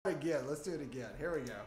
Again, let's do it again. Here we go.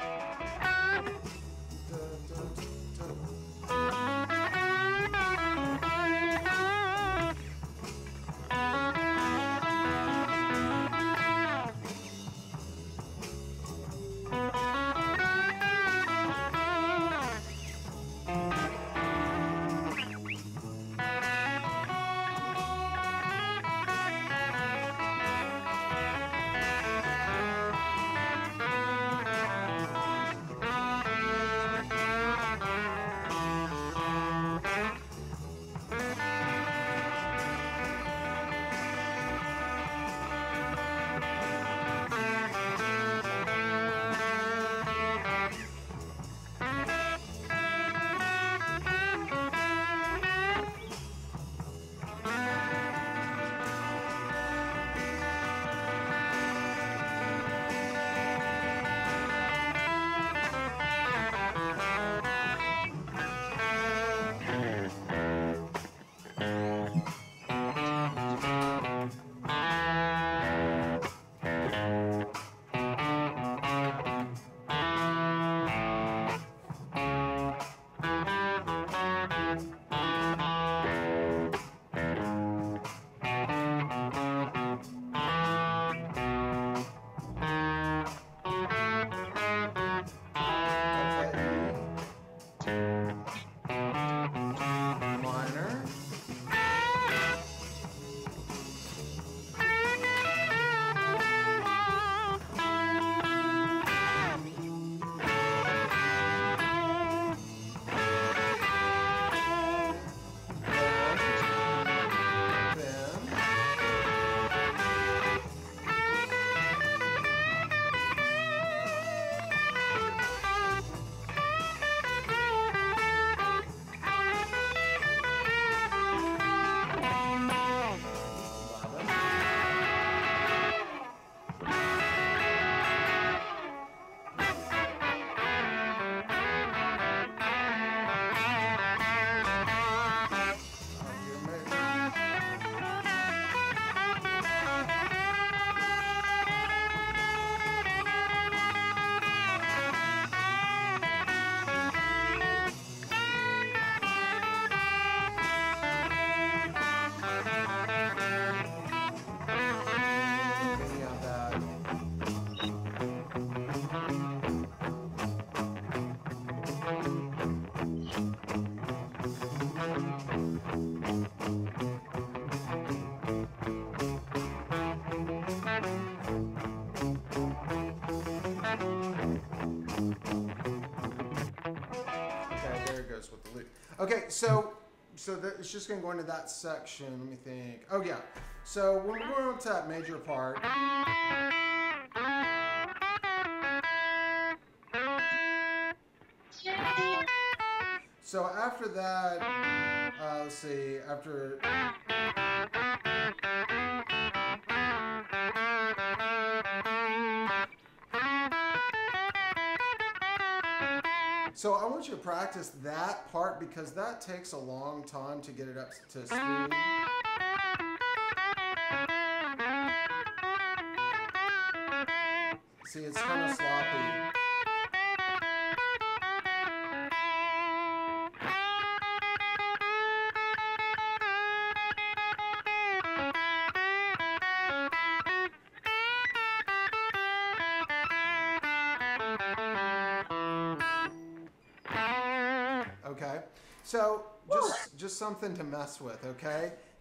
With the loop. Okay, so it's just going to go into that section. Let me think. Oh yeah. So when we're going up to that major part. So after that, let's see. After. So I want you to practice that part because that takes a long time to get it up to speed. See, it's kind of sloppy. Okay, so just something to mess with, okay?